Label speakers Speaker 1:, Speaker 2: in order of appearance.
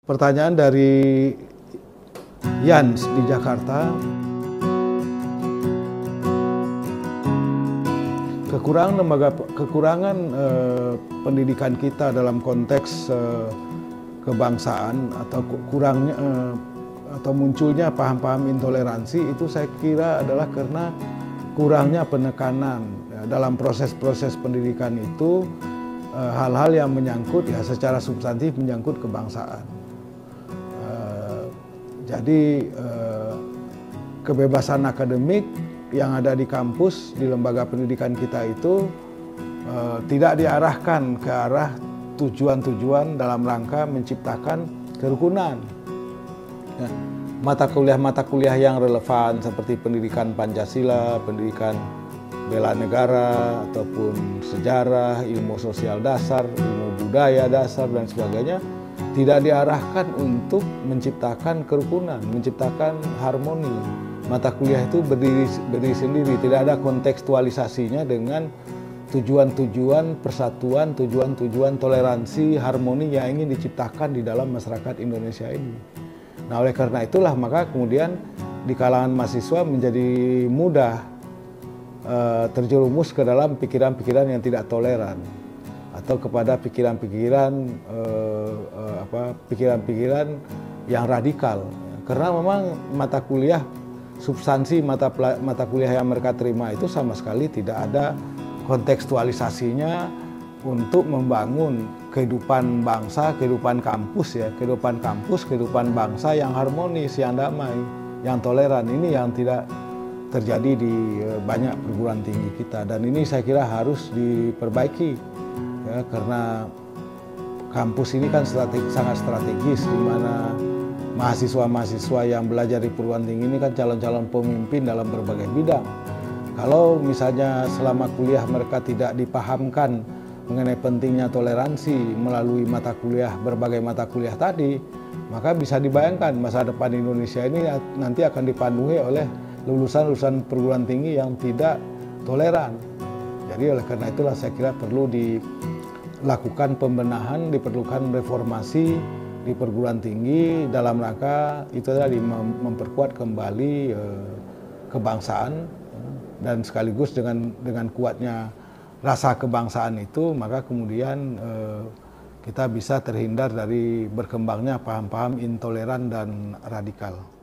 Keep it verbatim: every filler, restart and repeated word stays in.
Speaker 1: Pertanyaan dari Yans di Jakarta. Kekurangan lembaga kekurangan eh, pendidikan kita dalam konteks eh, kebangsaan atau kurangnya eh, atau munculnya paham-paham intoleransi itu saya kira adalah karena kurangnya penekanan ya, dalam proses-proses pendidikan itu hal-hal eh, yang menyangkut ya secara substantif menyangkut kebangsaan. Jadi kebebasan akademik yang ada di kampus, di lembaga pendidikan kita itu tidak diarahkan ke arah tujuan-tujuan dalam rangka menciptakan kerukunan. Mata kuliah-mata kuliah yang relevan seperti pendidikan Pancasila, pendidikan bela negara, ataupun sejarah, ilmu sosial dasar, ilmu budaya dasar, dan sebagainya, tidak diarahkan untuk menciptakan kerukunan, menciptakan harmoni. Mata kuliah itu berdiri, berdiri sendiri, tidak ada kontekstualisasinya dengan tujuan-tujuan persatuan, tujuan-tujuan toleransi, harmoni yang ingin diciptakan di dalam masyarakat Indonesia ini. Nah, oleh karena itulah maka kemudian di kalangan mahasiswa menjadi mudah uh, terjerumus ke dalam pikiran-pikiran yang tidak toleran, atau kepada pikiran-pikiran eh, eh, apa pikiran-pikiran yang radikal, karena memang mata kuliah substansi mata mata kuliah yang mereka terima itu sama sekali tidak ada kontekstualisasinya untuk membangun kehidupan bangsa, kehidupan kampus ya, kehidupan kampus, kehidupan bangsa yang harmonis, yang damai, yang toleran. Ini yang tidak terjadi di eh, banyak perguruan tinggi kita, dan ini saya kira harus diperbaiki. Ya, karena kampus ini kan strategi, sangat strategis, di mana mahasiswa-mahasiswa yang belajar di perguruan tinggi ini kan calon-calon pemimpin dalam berbagai bidang. Kalau misalnya selama kuliah mereka tidak dipahamkan mengenai pentingnya toleransi melalui mata kuliah, berbagai mata kuliah tadi, maka bisa dibayangkan masa depan Indonesia ini nanti akan dipanduhi oleh lulusan-lulusan perguruan tinggi yang tidak toleran. Jadi oleh karena itulah saya kira perlu dilakukan pembenahan, diperlukan reformasi di perguruan tinggi dalam rangka itu tadi memperkuat kembali eh, kebangsaan, dan sekaligus dengan dengan kuatnya rasa kebangsaan itu maka kemudian eh, kita bisa terhindar dari berkembangnya paham-paham intoleran dan radikal.